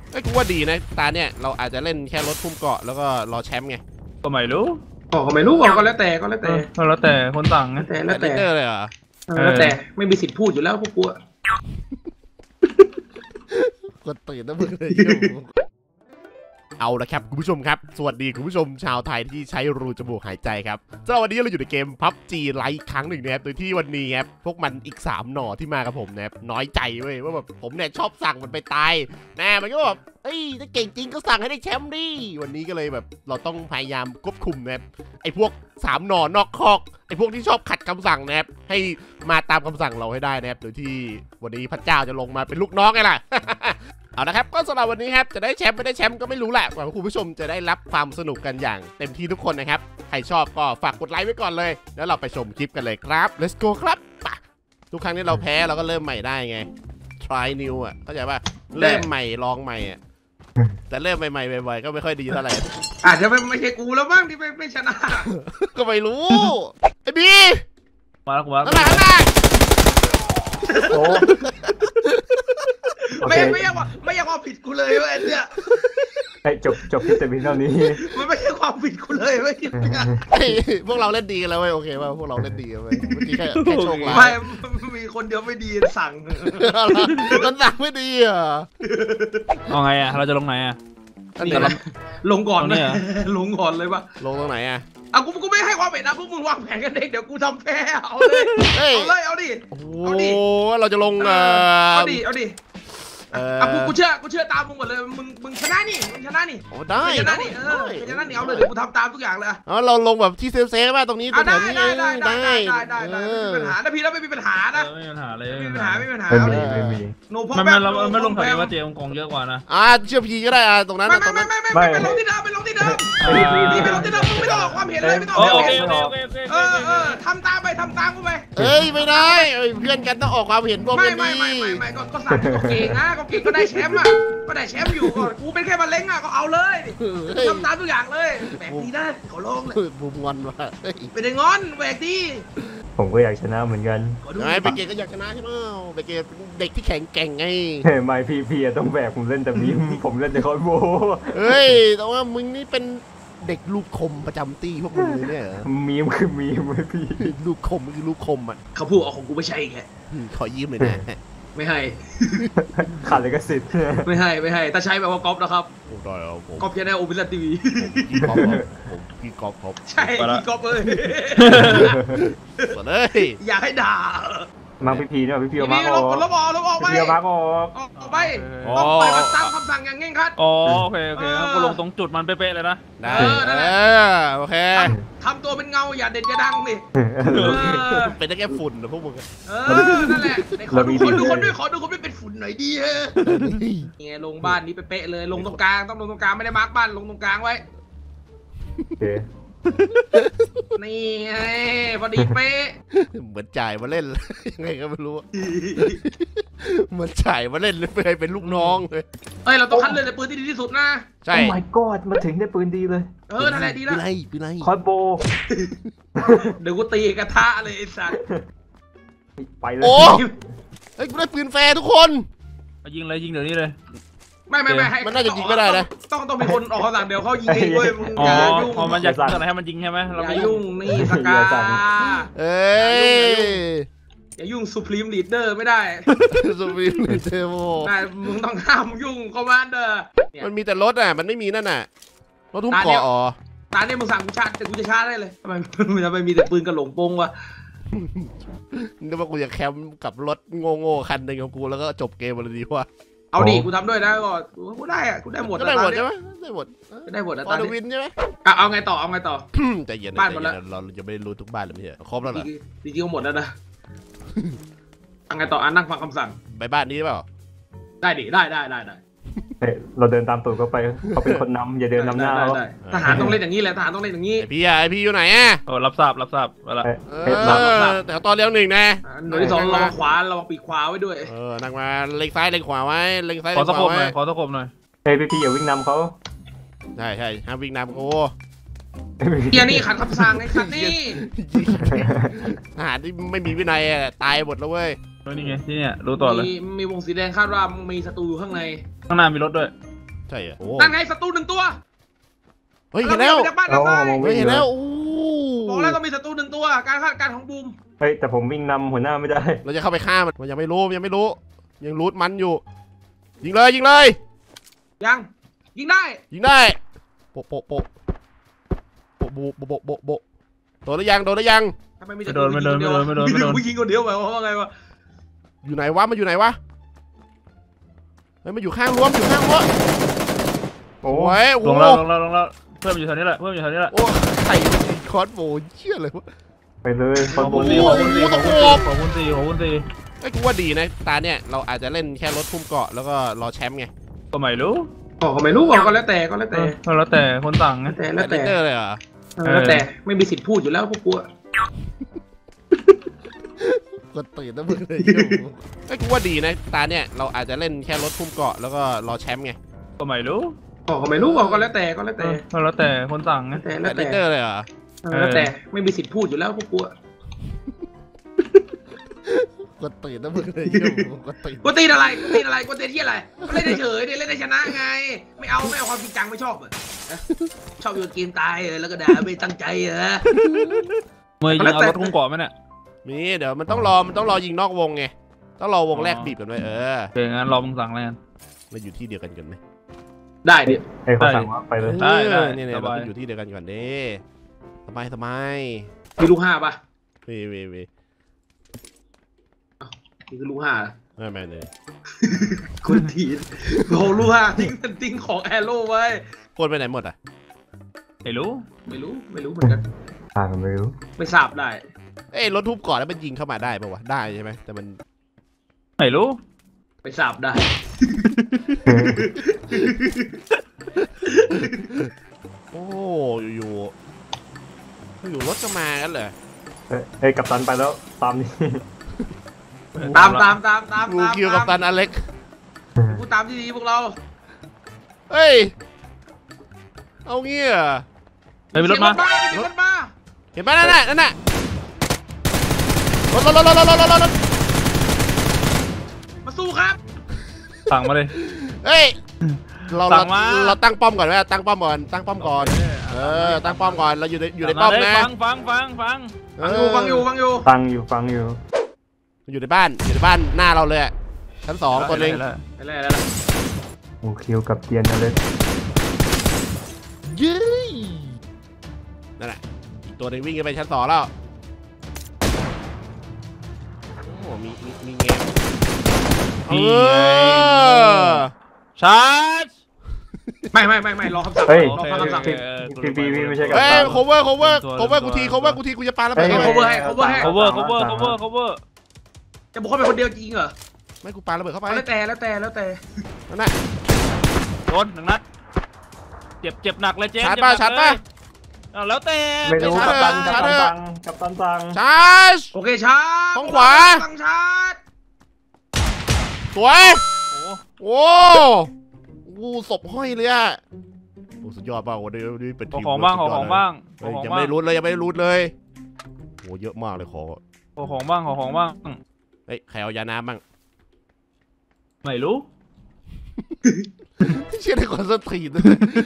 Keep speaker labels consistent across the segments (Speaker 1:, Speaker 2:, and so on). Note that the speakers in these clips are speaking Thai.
Speaker 1: ไอ้กูว่าดีนะตาเนี่ยเราอาจจะเล่นแค่รถพุ่มเกาะแล้วก็รอแชมป์ไง
Speaker 2: ก็ไม่รู้
Speaker 3: ก็ไม่รู้ก็แล้วแต่
Speaker 2: แล้วแต่คนสั่งนะ
Speaker 1: แล้วแต่เลยเหรอ
Speaker 3: แล้วแต่ไม่มีสิทธิ์พูดอยู่แล้วพวกกู
Speaker 1: กดตื่นนะมึงเลยเอาละครับคุณผู้ชมครับสวัสดีคุณผู้ชมชาวไทยที่ใช้รูจมูกหายใจครับสำหรับวันนี้เราอยู่ในเกม PUBG Lite ครั้งหนึ่งนะครับโดยที่วันนี้ครับพวกมันอีก3หน่อที่มากับผมนะครับน้อยใจเว้ยว่าแบบผมเนี่ยชอบสั่งมันไปตายแน่มันก็แบบเอ้ยถ้าเก่งจริงก็สั่งให้ได้แชมป์ดิวันนี้ก็เลยแบบเราต้องพยายามควบคุมนะครับไอ้พวก3หน่อนอกคอกไอ้พวกที่ชอบขัดคำสั่งนะครับให้มาตามคำสั่งเราให้ได้นะครับโดยที่วันนี้พระเจ้าจะลงมาเป็นลูกน้องไงล่ะ เอาละครับก็สำหรับวันนี้ครับจะได้แชมป์ไม่ได้แชมป์ก็ไม่รู้แหละหวังว่าคุณผู้ชมจะได้รับความสนุกกันอย่างเต็มที่ทุกคนนะครับใครชอบก็ฝากกดไลค์ไว้ก่อนเลยแล้วเราไปชมคลิปกันเลยครับ let's go ครับป่ะทุกครั้งที่เราแพ้เราก็เริ่มใหม่ได้ไง try new อ่ะเข้าใจป่ะเริ่มใหม่ลองใหม่อ่ะแต่เริ่มใหม่ๆบ่อยๆก็ไม่ค่อยดีเท่าไหร่
Speaker 3: อาจจะไม่ใช่กูแล้วบ้างที่ไม่ชนะ
Speaker 1: ก็ไม่รู้ไอ้บี
Speaker 2: มาแล้ว
Speaker 1: ข้างหน้า
Speaker 3: โอ้ไม่อยากว่าผิดกูเลยเว้ยเนี่ย
Speaker 4: จบที่แต่เพียงเท่านี้
Speaker 3: มันไม่ใช่ความผิดกูเลยเว้ย
Speaker 1: พวกเราเล่นดีกันแล้วเว้ยโอเคป่ะพวกเราเล่นดีกันเว้ยเมื่อกี้แค่โชคร้าย
Speaker 3: ไม่มีคนเดียวไม่ดีสั่ง
Speaker 1: มันสั่งไม่ดีอ่ะ
Speaker 2: เอาไงอ่ะเราจะลงไหนอ่ะ
Speaker 3: ลงก่อนเนี่ยลงก่อนเลยป่ะ
Speaker 1: ลงตรงไหนอ่ะ
Speaker 3: กูไม่ให้ความเห็นนะพวกมึงวางแผนกันเองเดี๋ยวกูทำแพ้เอาเลยเอาดิ
Speaker 1: เราจะลง
Speaker 3: เอาดิกูเชื่อตามมึงหมดเลยมึงชนะนี่
Speaker 1: โอ้ได้
Speaker 3: ชนะนี่เอาเลยเดี๋ยวกูทำตามทุกอย่างเลย
Speaker 1: เราลงแบบที่เซฟป่ะตรงนี้ตรงนี้
Speaker 3: ได้ไม่มีปัญหานะพี่แล้วไม่มีปัญหานะ
Speaker 2: ไม่มีปัญหาเลย
Speaker 3: ไม่มีปัญหา
Speaker 4: ไม่มี
Speaker 2: เราไม่ลงแถวนี้ว่าเจมกองเยอะกว่านะ
Speaker 1: เชื่อพีก็ได้ตรงนั้น
Speaker 3: ไม่ไปลงที่เดิมไปลงที่เดิมนี่ไปลงที่เดิมมึงไม่ต้องออกความเห็นเลยไม่ต้อง
Speaker 2: โอเค
Speaker 3: ทำตามกูไป
Speaker 1: เอ้ยไม่ได้เพื่อนกันต้องออกความเห็นพวกนี้
Speaker 3: ไม่ก็สั่งก็เก่งนะก็เก่งก็ได้แชมป์อ่ะก็ได้แชมป์อยู่กูเป็นแค่มาเล้งอ่ะก็เอาเลยทำตามทุกอย่างเลยแบกดีได้ขอลองเลย
Speaker 1: บุมงอนว่ะ
Speaker 3: เป็นงอนแบกดี
Speaker 4: ผมก็อยากชนะเหมือนกัน
Speaker 1: ไอ้เบเกตก็อยากชนะใช่ไหมเบเกตเด็กที่แข็งแกร่งไง
Speaker 4: ไม่พี่ต้องแบกผมเล่นแต่มีผมเล่นแต่คอยโบ
Speaker 1: เฮ้ยแต่ว่ามึงนี่เป็นเด็กลูกคมประจำตีพวกมึงเลยเนี่ย
Speaker 4: มีมคือมีมเลยพี่
Speaker 1: ลูกคมคือลูกคมอ่ะ
Speaker 3: เขาพูดเอาของกูไม่ใช่แค่
Speaker 1: ขอยืมเลยนะ
Speaker 3: ไม่ให้
Speaker 4: ขาดเลยก็สิทธิ์
Speaker 3: ไม่ให้ถ้าใช้แบบว่าก๊อปนะครับ
Speaker 1: ได้ครับผม
Speaker 3: ก๊อปแค่ในโอเปร่าทีวี
Speaker 1: ผมพี่ก๊อปครับ
Speaker 3: ใช่พี่ก๊อปเลยอยากให้ด่า
Speaker 4: มาพี่เนี่ยพี่
Speaker 3: มา
Speaker 4: ออก
Speaker 3: ลบออกไป
Speaker 4: พี่มาอ
Speaker 3: อกไปต้องปล่อยมันตามคำสั่งอย่างเง่งคัด
Speaker 2: อ๋อโอเคกูลงตรงจุดมันเป๊ะๆเลยนะ
Speaker 1: ได้โอเค
Speaker 3: ทำตัวเป็นเงาอย่าเด่นอย่าดังดิ
Speaker 1: เป็นได้แค่ฝุ่นนะพวกมึง
Speaker 3: นั่นแหละขอดูคนด้วยเป็นฝุ่นหน่อยดีไงลงบ้านนี้เป๊ะเลยลงตรงกลางต้องลงตรงกลางไม่ได้มาร์กบ้านลงตรงกลางไว้นี่ไงพอดีเป๊ะ
Speaker 1: เหมือนจ่ายมาเล่นยังไงก็ไม่รู้เหมือนจ่ายมาเล่นเลยเป็นลูกน้องเลย
Speaker 3: เราต้องคัดเลยในปืนที่ดีที่สุดนะ
Speaker 1: ใช่
Speaker 4: โอ้ my god มาถึงได้ปืนดีเลย
Speaker 3: นั่นแหละดีแล้ว
Speaker 1: ปีไร
Speaker 4: คอยโบ
Speaker 3: เดี๋ยวกูตีกระทะเลยไอ้สัตว์
Speaker 4: ไปเลย
Speaker 1: โอ้เฮ้ยกูได้ปืนแฟร์ทุกคน
Speaker 2: ยิงเลยยิงเดี๋ยวนี้เลย
Speaker 3: ไม่ให้
Speaker 1: มันน่าจะยิงไม่ได้นะ
Speaker 3: ต้องมีคนออกคำสั่งเดี๋ยวเขายิงเองด้วยมึงอย่ายุ่ง
Speaker 2: พอมันอยากสั่งอะไรให้มันยิงใช่ไหม
Speaker 3: อย่ายุ่งนี่สกาอย่ายุ่งสุพรีมลีดเดอร์ไม่ได้
Speaker 1: สุพรีมลีดเดอร์โ
Speaker 3: ม่มึงต้องห้ามยุ่งคอมมานเดอร์
Speaker 1: มันมีแต่รถอ่ะมันไม่มีนั่นน่ะรถทุ่มเกาะ
Speaker 3: ตาเนี่ยมึงสั่งกูชาร์จแต่กูจะชาร์จได้เลยทำไมมันจะไปมีแต่ปืนกระหลงโป้งวะ
Speaker 1: นึกว่ากูจะแคมป์กับรถโง่คันหนึ่งของกูแล้วก็จบเกมเลยดีว่า
Speaker 3: เอาดิกูทำด้วยนะกูได้อะกูได้หมด
Speaker 1: ได้หมดใช่ไหมได้หมด
Speaker 3: ตอน
Speaker 1: วินใช่ไหม
Speaker 3: เอาไงต่อ
Speaker 1: แต่เย็นบ้านหมดแล้วเราจะไม่รู้ทุกบ้านเลยพี่ครบแล้วเหรอ
Speaker 3: จริงๆหมดแล้วนะเอาไงต่อนั่งฟังคำสั่ง
Speaker 1: ไปบ้านนี้เปล่า
Speaker 3: ได้ดิได้
Speaker 4: เราเดินตามตูดเขาไปเขาเป็นคนนำอย่าเดินนำหน้า
Speaker 3: ทหารต้องเล่นอย่างนี้แหละทหารต้องเล่นอย่างนี้
Speaker 1: ไอพี่อยู่ไหนอ่ะ
Speaker 2: รับทราบอะไร
Speaker 1: แต่ตอนเลี้ยวหนึ่งนะ
Speaker 3: หน่วยที่2ระวังขวาระวังปีกขวาไว้ด้วย
Speaker 1: นั่งมาเล็งซ้ายเล็งขวาไว้เล็งซ้าย
Speaker 2: ขอตะคมหน่อย
Speaker 4: พี่อย่าวิ่งนำเขา
Speaker 1: ใช่ห้ามวิ่งนำโอ้
Speaker 3: นี่ขัดคำสั่งไอ้ขัดนี่
Speaker 1: ทหารที่ไม่มีวินัยตายหมดแล้วเว้ย
Speaker 2: นี่ไงที่เนี่ยรู้ต่อเลย
Speaker 3: มีวงสีแดงคาดว่ามีศัตรูอยู่ข้างใน
Speaker 2: ข้างหน้ามีรถด้วย
Speaker 1: ใช่เหรอโอ้
Speaker 3: นั่นไงศัตรู1 ตัว
Speaker 1: เฮ้ยเห็นแล้ว
Speaker 3: จากบ้านทางซ้าย
Speaker 1: เฮ้ยเห็นแล้วโอ้
Speaker 3: บอกแล้วต้องมีศัตรู1 ตัวการคาดการณ์ของบูม
Speaker 4: เฮ้ยแต่ผมวิ่งนำหัวหน้าไม่ได้
Speaker 1: เราจะเข้าไปฆ่ามันยังไม่รู้ยังรูทมันอยู่ยิงเลย
Speaker 3: ยังยิงได้
Speaker 1: โปะโบโดนหรือยัง
Speaker 3: ทำไมมีศัตรูยิงคนเดียวผู้ยิงคนเดียวไปว่าไงวะ
Speaker 1: อยู่ไหนวะมันอยู่ไหนวะเฮ้ยมันอยู่ข้างรั้ว
Speaker 4: โอ้
Speaker 1: โอ้ยโอ้
Speaker 2: ลงแล้วเพิ่มอยู่แถวนี้แหละ
Speaker 1: โอ้ไข่คอสโบเชี่ยเลยวะ
Speaker 4: ไปเลย
Speaker 2: ขอบคุณสี่
Speaker 1: ไอ้กูว่าดีนะตาเนี่ยเราอาจจะเล่นแค่รถพุ่มเกาะแล้วก็รอแชมป์ไง
Speaker 2: ก็ไม่รู้
Speaker 3: ก็ไม่รู้ก็แล้วแต่
Speaker 2: แล้วแต่คนสั่งไง
Speaker 3: แล้วแต่
Speaker 1: เตอร์เลยเหรอ
Speaker 3: แล้วแต่ไม่มีสิทธิ์พูดอยู่แล้วพวกกู
Speaker 1: ก็ตื่นนะมึงเลยไอ้กูว่าดีนะตาเนี่ยเราอาจจะเล่นแค่รถพุ่มเกาะแล้วก็รอแชมป์ไง
Speaker 2: ก็ไม่รู้
Speaker 3: ก็ไม่รู้ก็แล้วแต่
Speaker 2: แล้วแต่คนสั่งไง
Speaker 3: แล้วแต่
Speaker 1: เตอร์เลยเหรอ
Speaker 3: แล้วแต่ไม่มีสิทธิ์พูดอยู่แล้วพวกกู
Speaker 1: ก็ตื่นนะมึงเลย
Speaker 3: กูตีอะไรกูตีที่อะไรเล่นเฉยเล่นได้ชนะไงไม่เอาความจริงจังไม่ชอบชอบโยนเกมตายแล้วก็ด่าไม่ตั้งใจ
Speaker 2: เมื่อยิงเอารถพุ่งเกาะไหมเนี่ย
Speaker 1: มีเดี๋ยวมันต้องรอยิงนอกวงไงต้องรอวงแรกบีบกันไว้
Speaker 2: โอเคงั้นรอมึงสั่งแล้วกัน
Speaker 1: เราอยู่ที่เดียวกันไหม
Speaker 3: ได้ดิ
Speaker 4: เขาสั่งว่าไปเลย
Speaker 2: ได้
Speaker 1: เนี่ยเราอยู่ที่เดียวกันก่อนดิสบาย
Speaker 3: มีลูก5ป่ะ
Speaker 1: มี
Speaker 3: นี่คือลูก5
Speaker 1: ไม่เลย
Speaker 3: คนทีโหลูก5ทิ้งของแอโร่ไว้
Speaker 1: คนไปไหนหมดอ่ะ
Speaker 2: ไม่รู้
Speaker 3: เหมือนกัน
Speaker 4: ไม่รู้
Speaker 3: ไม่ทราบได้
Speaker 1: รถทุบก่อนแล้วมันยิงเข้ามาได้ป่าววะได้ใช่ไหมแต่มัน
Speaker 2: ไม่รู้
Speaker 3: ไม่ทราบได้
Speaker 1: โอ้อยู่รถจะมากันเหรอ
Speaker 4: กัปตันไปแล้วตามนี่
Speaker 3: ตาม
Speaker 1: กูคิวกัปตันอเล็ก
Speaker 3: กูตามที่ดีพวกเรา
Speaker 1: เฮ้ยเอาเงี้ย
Speaker 2: มีรถมา
Speaker 1: เห็นไหมนั่นน่ะรถ
Speaker 3: มาสู้ครับ
Speaker 2: สั่งมาเลย
Speaker 1: เฮ้ยเราตั้งป้อมก่อนไหมตั้งป้อมก่อนตั้งป้อมก่อนเราอยู่ในป้อมนะ
Speaker 2: ฟัง
Speaker 3: อยู่
Speaker 1: อยู่ในบ้านหน้าเราเลยชั้น2คนเอง
Speaker 4: โอ้คิวกับเตียนเลย
Speaker 1: ยื้อนั่นแหละอีกตัวนึงวิ่งไปชั้น2แล้วโอ้มีเงม
Speaker 2: ชาร์จ
Speaker 3: ไม่รอคำสั่งรอคำสั่ง
Speaker 4: พี่ไม่ใช่กับ
Speaker 1: cover กูทีกูจะปาแล้วไป
Speaker 3: cover ให้ จะบุกเข้าไปคนเดียวจริงเหรอ
Speaker 1: ไม่กูปาระเบิดเข้าไป
Speaker 3: แล้วแต่
Speaker 1: นั่นน่ะ
Speaker 2: โดน1 นัดเจ็บหนักเลยเจ๊
Speaker 1: ชาร์จป่ะ
Speaker 2: แล้วแต่
Speaker 4: ไม่รู้กัปตันสั่ง
Speaker 1: ชาร์จ
Speaker 3: โอเคชาร์จ
Speaker 1: ห้องขวา
Speaker 3: สั่งชาร์จ
Speaker 1: สวยโอ้ศพห้อยเลยอ่ะโอ้สุดยอดมากวันนี้เป็นทีม
Speaker 2: ของบ้าง
Speaker 1: ยังไม่รู้เลยโอ้เยอะมากเลย
Speaker 2: ของบ้าง
Speaker 1: เฮ้ยใครเอายาน้ำบ้าง
Speaker 2: ไม่รู้
Speaker 1: เชื่อในคนสตรีท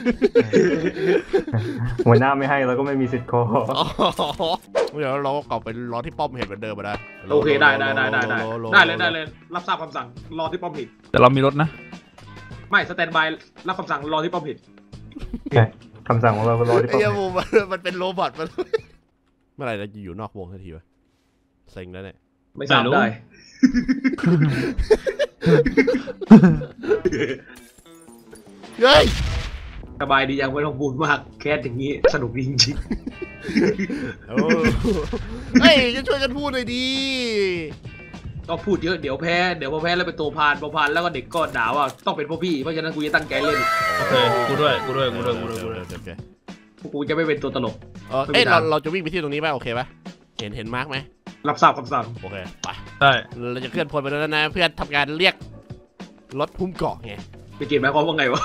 Speaker 4: หัวหน้าไม่ให้เราก็ไม่มีสิทธิ์ขอ
Speaker 1: เดี๋ยวเรากลับไปรอที่ป้อมเห็นเหมือนเดิมนะ
Speaker 3: โอเคได้เลยรับทราบคำสั่งรอที่ป้อมเห็น
Speaker 2: แต่เรามีรถนะ
Speaker 3: ไม่สแตนบายรับคำสั่งรอที่ป้อมเห็น
Speaker 4: คำสั่งของเรารอที่ป้อมเห็
Speaker 1: นมันเป็นโรบอทมันเมื่อไหร่เราจะอยู่นอกวงทันทีวะเซ็งแล้วเนี่ย
Speaker 3: ไม่ทราบได้
Speaker 1: เฮ้ย
Speaker 3: สบายดียังไม่ต้องพูดมากแค่อย่างนี้สนุกจริง
Speaker 1: เฮ้ยจะช่วยกันพูดหน่อยดี
Speaker 3: ก็พูดเยอะเดี๋ยวพอแพ้แล้วเป็นตัวพานแล้วก็เด็กก็ด่าว่าต้องเป็นพวกพี่เพราะฉะนั้นกูจะตั้งใจเล่น
Speaker 2: โอเคกูด้วย
Speaker 3: กูจะไม่เป็นตัวตลก
Speaker 1: เราจะวิ่งไปที่ตรงนี้ไหมโอเคปะเห็นมาร์กไหม
Speaker 3: รับทราบคำสั่ง
Speaker 1: โอเคไป
Speaker 2: ได้
Speaker 1: เราจะเคลื่อนพลไปแล้วนะเพื่อทำการเรียกรถพุ่มเกาะไง
Speaker 3: ไปเก็บหมายความว่าไงวะ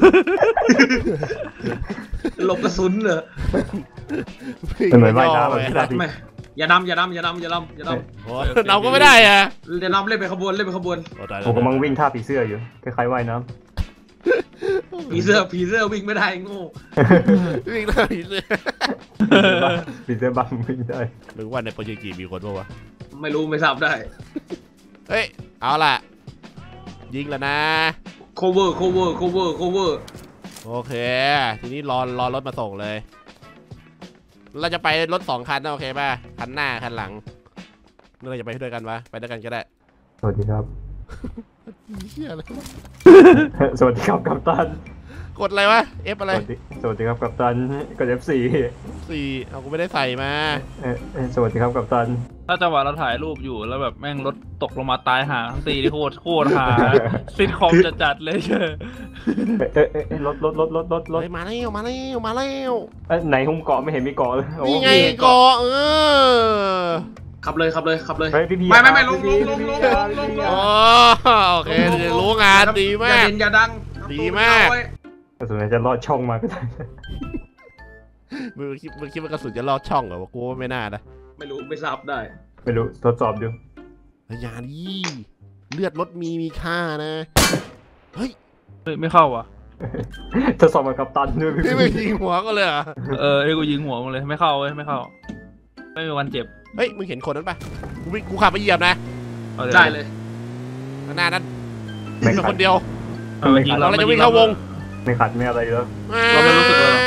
Speaker 3: หลบกระสุนเหรอ
Speaker 4: เป็นเหมือนว่ายน้ำ
Speaker 3: ไม่อย่านำ
Speaker 1: เราก็ไม่ได้อะ
Speaker 3: อย่านำเล่นไปขบวน
Speaker 4: ผมกำลังวิ่งท่าผีเสื้ออยู่คล้ายๆว่ายน้
Speaker 1: ำโอ้
Speaker 3: ผีเสื้อวิ่งไม่ได้โง่
Speaker 1: วิ่งได้ผีเสื้อ
Speaker 4: ปีเสื้อบังไม่ได้
Speaker 1: หรือว่าในโปรเจกต์มีคนป่าวะ
Speaker 3: ไม่รู้ไม่ทราบได้
Speaker 1: เฮ้ยเอาล่ะยิงแล้วนะ
Speaker 3: cover
Speaker 1: โอเคทีนี้รอรถมาส่งเลยเราจะไปรถ2 คันนะโอเคป่ะคันหน้าคันหลังเราจะไปด้วยกันวะไปด้วยกันก็ได้
Speaker 4: สวัสดีครับ
Speaker 1: เหี้ยอะไรวะ
Speaker 4: สวัสดีครับกัปตัน
Speaker 1: กดอะไรวะ F อะไร
Speaker 4: สวัสดีครับกัปตันกด F4
Speaker 1: 4เอากูไม่ได้ใส่มา
Speaker 4: สวัสดีครับกัปตัน
Speaker 2: ถ้าจังหวะเราถ่ายรูปอยู่แล้วแบบแม่งรถตกลงมาตายหาทั้งตีที่โคตรหาซิทคอมจัดเลยเชอ
Speaker 4: รถ
Speaker 1: เฮ้ยมาแล้ว
Speaker 4: ไหนหุ้มเกาะไม่เห็นมีเกาะเลย
Speaker 1: นี่ไงเกาะ
Speaker 3: ขับเลย
Speaker 4: เฮ้ยพี่
Speaker 3: ไม่ลง
Speaker 1: อ๋อโอเคเดี๋ยวรู้งานดีมาก
Speaker 3: อย่าดัง
Speaker 1: ดีมาก
Speaker 4: กระสุนจะลอดช่องมาก็ได้
Speaker 1: มึงคิดว่ากระสุนจะลอดช่องเหรอวะกูว่าไม่น่านะ
Speaker 3: ไม่รู้ไม่ทราบได้
Speaker 4: ไม่รู้ทดสอบดู
Speaker 1: อย่าดิเลือดรถมีค่านะเฮ้ย
Speaker 2: ไม่เข้าว่ะ
Speaker 4: ทดสอบกับกัปตันด้วย
Speaker 1: พี่ไม่ยิงหัวก็เลยเหรอ
Speaker 2: ไอ้กูยิงหัวมึงเลยไม่เข้าเว้ยไม่เข้าไม่มีวันเจ็บ
Speaker 1: เฮ้ยมึงเห็นคนนั้นปะกูขับไปเหยียบนะ
Speaker 3: ได้เลย
Speaker 1: ข้างหน้านั้น
Speaker 4: ไม่
Speaker 1: เป็น
Speaker 4: ขั
Speaker 1: ค
Speaker 4: ด
Speaker 1: นเดียว
Speaker 2: ยิง
Speaker 1: เราจะวิ่งเข้าวง
Speaker 4: ไม่ขัดไม่อะไรแล้ว
Speaker 2: เราไม่รู้สึกเลยหรอ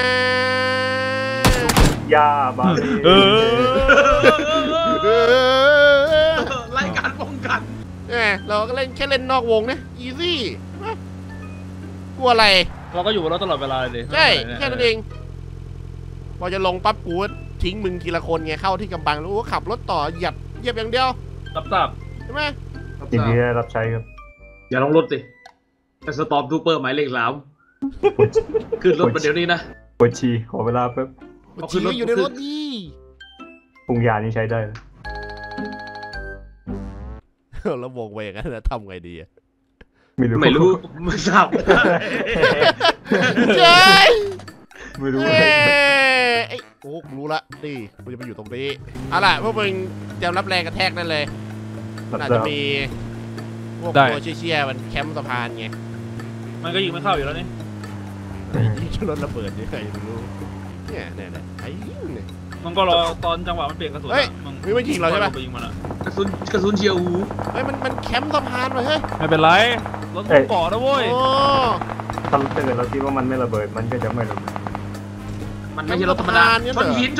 Speaker 4: ย่าบ้า
Speaker 3: ไล่การป้องกัน
Speaker 1: เราก็แค่เล่นนอกวงนะอีซี่กลัวอะไร
Speaker 2: เราก็อยู่บนรถตลอดเวลาเลย
Speaker 1: ใช่แค่นั้นเองพอจะลงปั๊บกูทิ้งมึงทีละคนไงเข้าที่กำบังแล้วก็ขับรถต่อเหยียบอย่างเดียว
Speaker 2: รับทราบ
Speaker 1: ใช่ไหม
Speaker 4: ยินดีได้รับใช้ครับ
Speaker 3: อย่าลงรถสิเป็นสตอมทูเปอร์หมายเลข3ขึ้นรถมาเดี๋ยวนี้นะ
Speaker 4: ปวดฉี่ขอเวลาแป๊บ
Speaker 1: ชี้อยู่ในรถดี
Speaker 4: ปรุงยานี่ใช้ได้
Speaker 1: แล้ววงไปอย่างนั้นนะทำไงดีอะ
Speaker 3: ไม่รู้ไม่ทราบ
Speaker 1: เจ๊ย
Speaker 4: ไม่รู้
Speaker 1: โอ้กูรู้ละนี่กูจะไปอยู่ตรงนี้เอาล่ะพวกมึงเตรียมรับแรงกระแทกนั่นเลยน่าจะมีพวกตัวเชี่ยมันแคมป์สะพานไง
Speaker 2: มันก็ยิงไม่เข้าอยู่แล้วนี่
Speaker 1: ยิงชนรถระเบิดยังไงไม่รู้เนี่ยไอ้เนี่ย
Speaker 2: มันก็รอตอนจังหวะมันเปลี่ยนกระสุน
Speaker 1: มึงไม่ยิงเราใช่ปะ
Speaker 2: ยิงมันอะ
Speaker 3: กระสุนเฉียวหู
Speaker 1: เฮ้ยมันแคมป์สะพานเลยเฮ้ย
Speaker 2: ไม่เป็นไรรถเกาะนะเว้ย
Speaker 1: โอ้
Speaker 4: ถ้าเกิดเราคิดว่ามันไม่ระเบิดมันก็จะไม่ระเบิด
Speaker 3: มันไม่ใช่รถธรรมดาชนหิน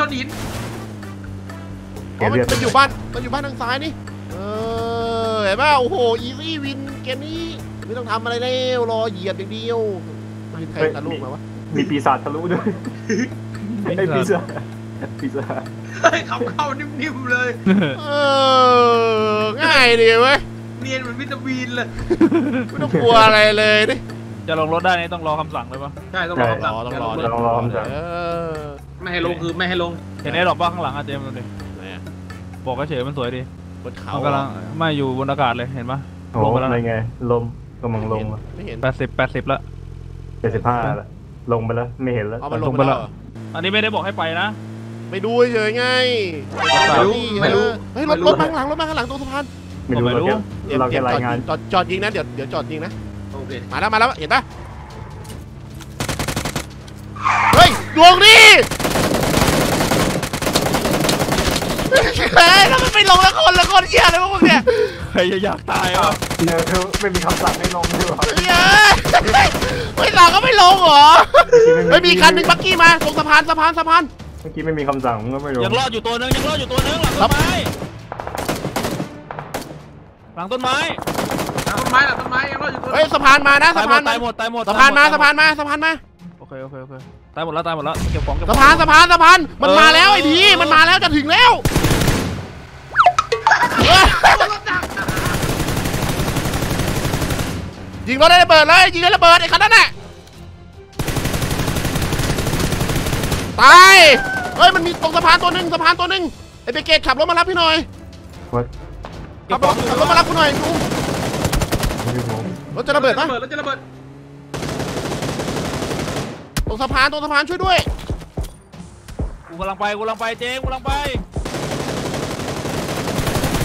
Speaker 1: อ๋อมันอยู่บ้านทางซ้ายนี่เห็นป่ะโอ้โหอีซี่วินเกมนี้ไม่ต้องทำอะไรแล้วรอเหยียบอย่างเดียวไม่ใครตะลุกมาวะ
Speaker 4: มีปีศาจทะลุด้วยไอ้ปีศาจ
Speaker 3: เฮ้ยขับเข้านิ่มๆเลย
Speaker 1: ง่ายดีเว้ย
Speaker 3: เนียนเหมือนวิตามินเลย
Speaker 1: ไม่ต้องกลัวอะไรเลยดิ
Speaker 2: จะลงรถได้นี่ต้องรอคำสั่งเลยปะ
Speaker 3: ใช่ต้องรอคำสั่ง
Speaker 1: ต้องรอ
Speaker 3: ไม่ให้ลงคือไม่ให้ลง
Speaker 2: เห็นไอ้ดอกบ้าข้างหลังอะเจมส์ดูดิบอกก็เฉยมันสวยดี
Speaker 1: บนเขา
Speaker 2: มันกำลังไม่อยู่บนอากาศเลยเห็นปะ
Speaker 4: โอ้อะไรไงลมกำลังลง
Speaker 1: ไม่เห็น
Speaker 2: 80แล้ว
Speaker 4: 75แล้วลงไปแล้วไม่เห็นแล้ว
Speaker 1: เอามันลงไปแล้ว
Speaker 2: อันนี้ไม่ได้บอกให้ไปนะ
Speaker 1: ไปดูเฉยไง
Speaker 3: ไม่รู้
Speaker 1: เฮ้ยรถมาข้างหลังตรงสะพาน
Speaker 4: ไม่รู้เราแค่รายงาน
Speaker 1: จอดยิงนะเดี๋ยวจอดยิงนะ
Speaker 3: โอเค
Speaker 1: มาแล้วเห็นปะเฮ้ยลงดิเฮ้ยแล้วมันไปลงละคนเหี้ยอะไรพวกมึงเนี่ย
Speaker 2: ใครจะอยากตายวะ
Speaker 4: เนี่ยไม่มีคำสั่งให้ลงด้วย
Speaker 1: เฮ้ยเราก็ไม่ลงเหรอเฮ้ยมีคันหนึ่งบักกี้มาตรงสะพาน
Speaker 4: เมื่อกี้ไม่มีคำสั่งก็ไม่ลง
Speaker 2: ยังรอดอยู่ตัวนึงหลังต้นไม้
Speaker 3: หลังต้นไม้ยังรออยู่ตัว
Speaker 1: เฮ้ยสะพานมานะสะพาน
Speaker 2: ตายหมด
Speaker 1: สะพานมา
Speaker 2: โอเคตายหมดแล้วเก็บของ
Speaker 1: สะพานมันมาแล้วไอ้ทีมันมาแล้วจะถึงแล้วยิงรถได้ระเบิดเลยยิงได้ระเบิดไอ้คันนั้นน่ะตายเฮ้ยมันมีตรงสะพานตัวหนึ่งไอ้เบเกตขับรถมารับพี่หน่อยขับรถมารับกูหน่อยดูรถจะระเบิดปะ
Speaker 3: รถจะระเบิด
Speaker 1: ตรงสะพานช่วยด้วย
Speaker 2: กูกำลังไปเจ๊กูกำลังไป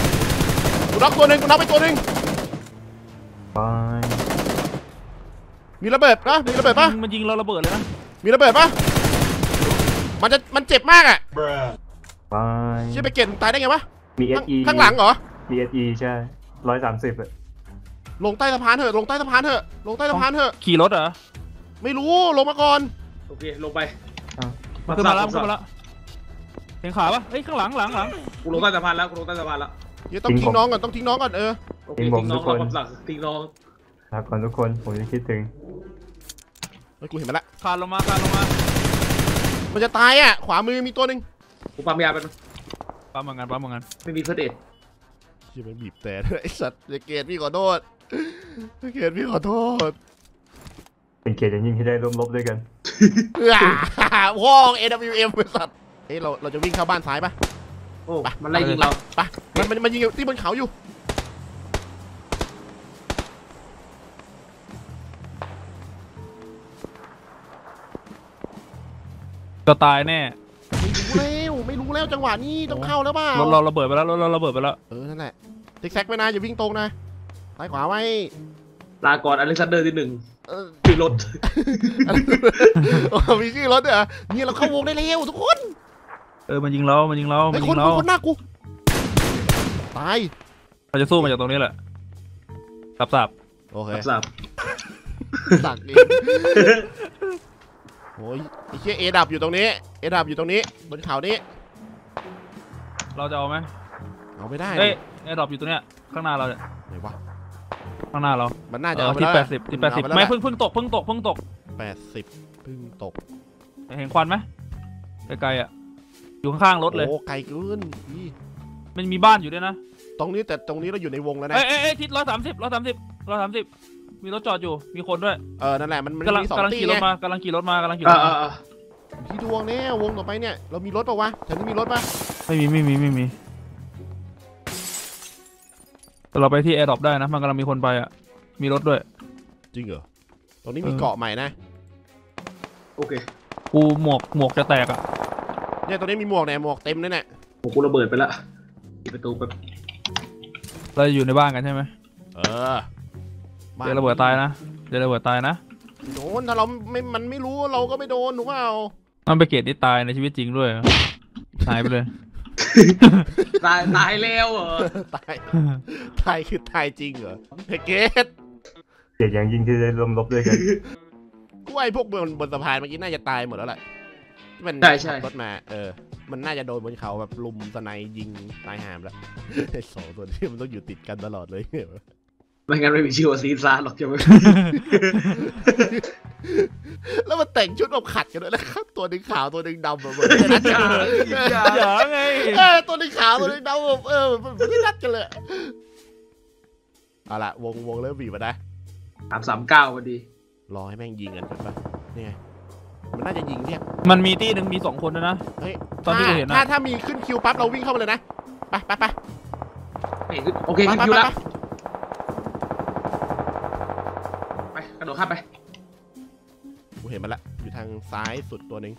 Speaker 1: กูน็อกตัวหนึ่ง
Speaker 4: ไป
Speaker 1: มีระเบิดปะมีระเบิดปะ
Speaker 2: มันยิงเราระเบิดเลยนะ
Speaker 1: มีระเบิดปะมันเจ็บมากอ่ะ
Speaker 4: ไป
Speaker 1: เชี่ยไปเก็บตายได้ไงวะ
Speaker 4: มี
Speaker 1: ข้าง
Speaker 4: SE
Speaker 1: ข้างหลังเหรอ
Speaker 4: มี SE ใช่130อ่ะ
Speaker 1: ลงใต้สะพานเถอะลงใต้สะพานเถอะลงใต้สะพานเถอะ
Speaker 2: ขี่รถเหรอ
Speaker 1: ไม่รู้ลงมาก่อน
Speaker 3: โอเคลงไป
Speaker 2: มันขึ้นมาแล้วเห็นขาปะเฮ้ยข้างหลังหลัง
Speaker 3: กูลงใต้สะพานแล้วกูลงใต้สะพานแล้ว
Speaker 1: เดี๋ยวต้องทิ้งน้องก่อนต้องทิ้งน้องก่อนเออ
Speaker 3: โอเคทิ้งน้องเราคำสั่งทิ้งน้อง
Speaker 4: ลาก่อนทุกคนผมจะคิดถึง
Speaker 1: เฮ้ยกูเห็นมันละ
Speaker 2: คานลงมา
Speaker 1: มันจะตายอ่ะขวามือมีตัวหนึ่ง
Speaker 3: กูปั๊มยาไป
Speaker 2: ปั๊มเหมือนกัน
Speaker 3: ไม่มีเฟิร์สเอ็ด
Speaker 1: เชี่ยมันบีบแต่ไอ้สัตว์อย่าเกลียดพี่ขอโทษอย่าเกลียดพี่ขอโทษ
Speaker 4: เป็นเกียรติอย่างยิ่งที่ได้ร่วมรบด้วยกัน
Speaker 1: ว่อง AWM ไอ้สัตว์เฮ้ยเราจะวิ่งเข้าบ้านซ้ายปะ
Speaker 3: โอ้มันไล่ยิงเรา
Speaker 1: ไปมันยิงที่บนเขาอยู่
Speaker 2: จะตายแน่
Speaker 1: ไม่รู้แล้วจังหวะนี้ต้องเข้าแล้วเปล่าร
Speaker 2: ถเราระเบิดไปแล้ว
Speaker 1: นั่นแหละติ๊กแซกไปนะอย่าวิ่งตรงนะซ้ายขวาไว้
Speaker 3: ลาก่อนอเล็กซานเดอร์ที่หนึ่ง
Speaker 1: เออ
Speaker 3: ขี่รถ
Speaker 1: มีชื่อรถด้วยเหรอนี่เราเข้าวงได้แล้วทุกคน
Speaker 2: มันยิงเรา
Speaker 1: ไอ้คนหน้ากูตาย
Speaker 2: เราจะสู้มาจากตรงนี้แหละสับ
Speaker 1: โอเค
Speaker 3: สับ
Speaker 1: สักเองโอ้ยไอ้เชี่ยเอดับอยู่ตรงนี้บนเขานี้
Speaker 2: เราจะเอาไหม
Speaker 1: เอาไม่ได้
Speaker 2: เอ้ยไอ้ดรอปอยู่ตรงเนี้ยข้างหน้าเราเนี่ย
Speaker 1: ไหนวะ
Speaker 2: ข้างหน้าเรา
Speaker 1: มันน่าจะเอาไป
Speaker 2: ที่
Speaker 1: แล้ว
Speaker 2: 80ไม่เพิ่งตก
Speaker 1: 80เพิ่งตก
Speaker 2: เห็นควันไหมไกลๆอ่ะอยู่ข้างๆรถเลย
Speaker 1: โอ้ไกลเกิน
Speaker 2: มันมีบ้านอยู่ด้วยนะ
Speaker 1: ตรงนี้แต่ตรงนี้เราอยู่ในวงแล้วนะ
Speaker 2: เอ้ยทิศ130มีรถจอดอยู่มีคนด้วย
Speaker 1: นั่นแหละมัน
Speaker 2: กำลัง
Speaker 1: มีสองตี
Speaker 2: ขี่ร
Speaker 1: ไง
Speaker 2: ถมากำลังขี่รถมา
Speaker 1: ที่ดวงเนี่ยวงต่อไปเนี่ยเรามีรถป่าวะแถวนี้มีรถป่ะ
Speaker 2: ไม่มีแต่เราไปที่แอร์ดรอปได้นะมันกำลังมีคนไปอ่ะมีรถด้วย
Speaker 1: จริงเหรอตรงนี้มีเกาะใหม่นะ
Speaker 3: โอเค
Speaker 2: กูหมวกจะแตกอ่ะ
Speaker 1: เนี่ยตรงนี้มีหมวกเนี่ยหมวกเต็มเลยเนี่ย
Speaker 3: กูระเบิดไปละปิดประตูแบบ
Speaker 2: เราอยู่ในบ้านกันใช่ไหม
Speaker 1: บ้าน
Speaker 2: เดี๋ยวระเบิดตายนะ
Speaker 1: โดนถ้าเรามันไม่รู้เราก็ไม่โดนถูกเปล่า
Speaker 2: มันไปเกตนี่ตายในชีวิตจริงด้วยหายไปเลย
Speaker 3: ตายแล้วเหรอ
Speaker 1: ตายคือตายจริงเหรอเกต
Speaker 4: เกียรติอย่างยิ่งที่ได้ร่วมรบด้วยกัน
Speaker 1: กูไอ้พวกบนสะพานเมื่อกี้น่าจะตายหมดแล้วแหละที่มัน
Speaker 3: ใช่
Speaker 1: ขับรถมามันน่าจะโดนบนเขาแบบลุมสไนยิงตายหามแล้วไอ้สองตัวนี้มันต้องอยู่ติดกันตลอดเลย
Speaker 3: ไม่งั้นไม่มีชื่อว่าซีซ่าหรอกจะไม่
Speaker 1: แล้วมันแต่งชุดแบบขัดกันด้วยนะครับตัวหนึ่งขาวตัวหนึ่งดำแบบเหมือน
Speaker 2: อย่าไง
Speaker 1: ตัวหนึ่งขาวตัวหนึ่งดำแบบมันไม่นัดกันเลยเอาละวงเริ่มบีบมาได้
Speaker 3: 339พอดี
Speaker 1: รอให้แม่งยิงกันใช่ปะนี่ไงมันน่าจะยิงเรียก
Speaker 2: มันมีตีหนึ่งมี2คนนะ
Speaker 1: เฮ้ย
Speaker 2: ตอนที่กูเห็นนะ
Speaker 1: ถ้ามีขึ้นคิวปั๊บเราวิ่งเข้ามาเลยนะไป
Speaker 3: โอเคคิวแล้วไปกระโดดข้ามไป
Speaker 1: กูเห็นมันละอยู่ทางซ้ายสุดตัวหนึ่ง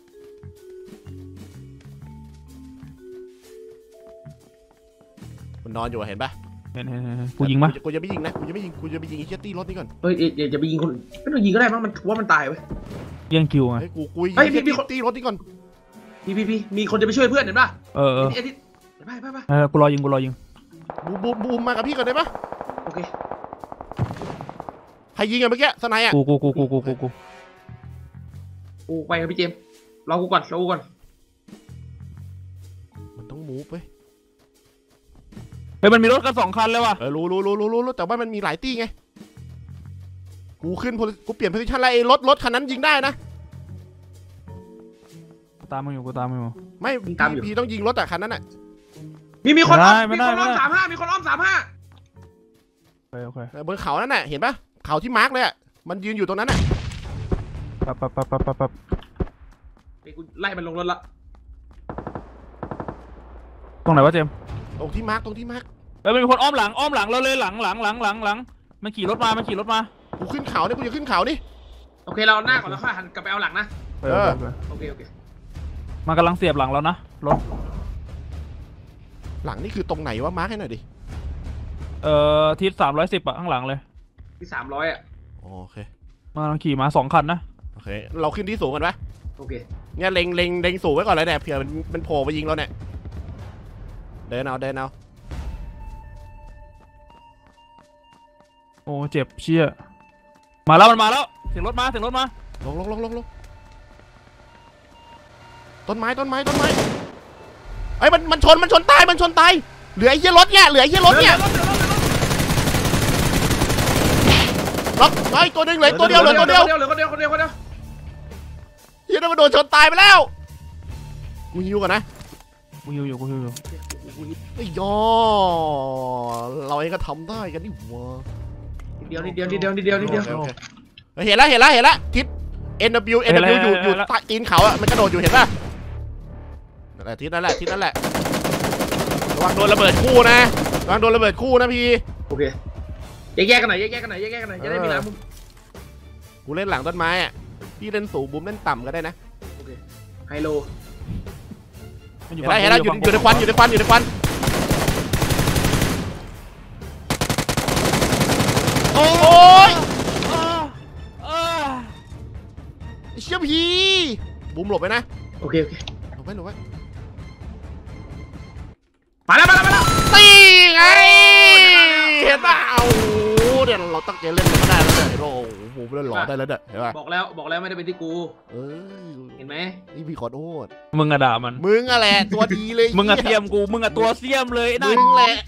Speaker 1: มันนอนอยู่เห็นปะ
Speaker 2: เห็นกูยิงปะ
Speaker 1: กูจะไม่ยิงนะกูจะไปยิงไอ้เชี่ยตี้รถนี่ก่อน
Speaker 3: เฮ้ยอย่าไปยิงคนไม่ต้องยิงก็ได้มั้งมันว่ามันตายเว้ย
Speaker 2: แย่งคิวไง
Speaker 1: เฮ้ยกูยิงตี้รถนี่ก่อน
Speaker 3: พี่มีคนจะไปช่วยเพื่อนเห็นป่ะ
Speaker 2: เออ
Speaker 3: ไป
Speaker 2: กูรอยิง
Speaker 1: บูมมากับพี่ก่อนได้ปะ
Speaker 3: โอเค
Speaker 1: ใครยิงกันเมื่อกี้สไนอ่ะ
Speaker 2: กู
Speaker 3: กูไปกับพี่เจมรอกูก่อน
Speaker 1: มันต้องมูฟเว้ย
Speaker 2: เฮ้ยมันมีรถกัน2 คันเลยว่ะ
Speaker 1: รู้แต่ว่ามันมีหลายตี้ไงกูเปลี่ยนโพซิชั่นแล้วไอ้รถคันนั้นยิงได้นะ
Speaker 2: กูตามมึงอยู่
Speaker 1: ไม่พี่ต้องยิงรถแต่คันนั้นอ่ะ
Speaker 3: มีคนอ้อม
Speaker 2: ไม่ได้
Speaker 3: มีคนอ้อม35
Speaker 2: โอเค
Speaker 1: บนเขานั่นน่ะเห็นปะเขาที่มาร์กเลยอ่ะมันยืนอยู่ตรงนั้นอ่ะ
Speaker 2: ปั๊บ
Speaker 3: กูไล่มันลงรถละ
Speaker 2: ตรงไหนวะเจม
Speaker 1: ตรงที่มาร์ก
Speaker 2: เฮ้ยมันมีคนอ้อมหลังเราเลยหลังมันขี่รถมา
Speaker 1: กูขึ้นเขาเนี่ยกูจะขึ้นเขานี่
Speaker 3: โอเคเราหน้าก่อนแล้วค่อยหันกลับไปเอาหลังนะโอเค
Speaker 2: มันกำลังเสียบหลังแล้วนะรถ
Speaker 1: หลังนี่คือตรงไหนวะมาร์กให้หน่อยดิ
Speaker 2: ทิศ310อะข้างหลังเลย
Speaker 3: ที่300อะ
Speaker 1: โอเค
Speaker 2: มาขี่มา2 คันนะ
Speaker 1: โอเคเราขึ้นที่สูงกันปะ
Speaker 3: โอเค
Speaker 1: เนี่ยเล็งสูงไว้ก่อนเลยเนี่ยเผื่อมันโผล่ไปยิงเราเนี่ยเดินเอา
Speaker 2: โอ้เจ็บเชี่ยมาแล้วมันมาแล้วเสียงรถมา
Speaker 1: ลงต้นไม้ไอ้ยมันชนตายเหลือไอ้เหี้ยรถเนี่ยล็อกไอ้ตัวหนึงเหลือตัวเดียวเหี้ยนั่นมันโดนชนตายไปแล้วกูฮิวก่อนนะ
Speaker 2: กูฮิวอยู่
Speaker 1: ไอ้ยอเราเองก็ทำได้กันนี่หว่า
Speaker 3: นิดเดียว
Speaker 1: เห็นแล้วทิศ NW อยู่ใต้ตีนเขาอ่ะมันกระโดดอยู่เห็นป่ะนั่นแหละทิศนั่นแหละระวังโดนระเบิดคู่นะพี่
Speaker 3: โอเคแยกกันหน่อยจะได้มีน้ำ
Speaker 1: กูเล่นหลังต้นไม้อ่ะพี่เล่นสูงบุ้มเล่นต่ำก็ได้นะ
Speaker 3: โอเคไฮโล
Speaker 1: เห็นแล้วอยู่ในควันโอ้ยเชี่ยพี่บุ้มหลบไปนะ
Speaker 3: โอเค
Speaker 1: หลบไว้
Speaker 3: มาแล้ว
Speaker 1: ตีไงเห็นป่ะโอ้เดี๋ยวเราตั้งใจเล่นก็ได้แล้วเนี่ยโอ้โหเล่นหล่อได้แล้วเนี่ยเห็นป่ะ
Speaker 3: บอกแล้วไม่ได้เป็นที่กูเห็นไหม
Speaker 1: นี่พี่ขอโทษ
Speaker 2: มึงอะด่ามัน
Speaker 1: มึงอะแหละตัวดีเลย
Speaker 2: มึงอะเทียมกูมึงอะตัวเสียมเลยนะ
Speaker 1: มึงแหละ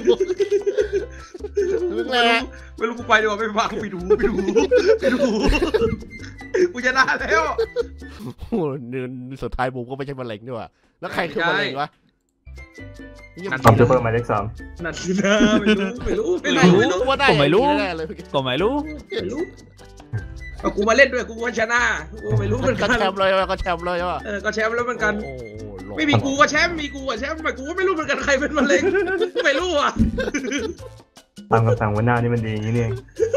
Speaker 3: ไม่รู้กูไปดีกว่าไม่ฟังไปดูกูจะได้แล้ว
Speaker 1: โอ้เดือนสุดท้ายบุ้มก็ไม่ใช่มะเร็งด้วยแล้วใครคือมะเร็งวะ
Speaker 4: คอมพิวเตอร์หมายเลข 3
Speaker 3: นั่นคือนะไม่รู้
Speaker 1: ว่าได้
Speaker 2: ไม่รู้
Speaker 3: กูมาเล่นด้วยกูชนะกูไม่รู้เหมือนกัน
Speaker 1: ก็แชมป์เลยว่ะก็แชมป์แล้ว
Speaker 3: เหมือนกันไม่มีกูก็แชมป์มีกูก็แชมป์แต่กูไม่รู้เหมือนกันใครเป็นมะเร็งไม่รู้อ่ะ
Speaker 4: ตามคำสั่งหัวหน้านี่มันดีอย่างนี้นี่เอง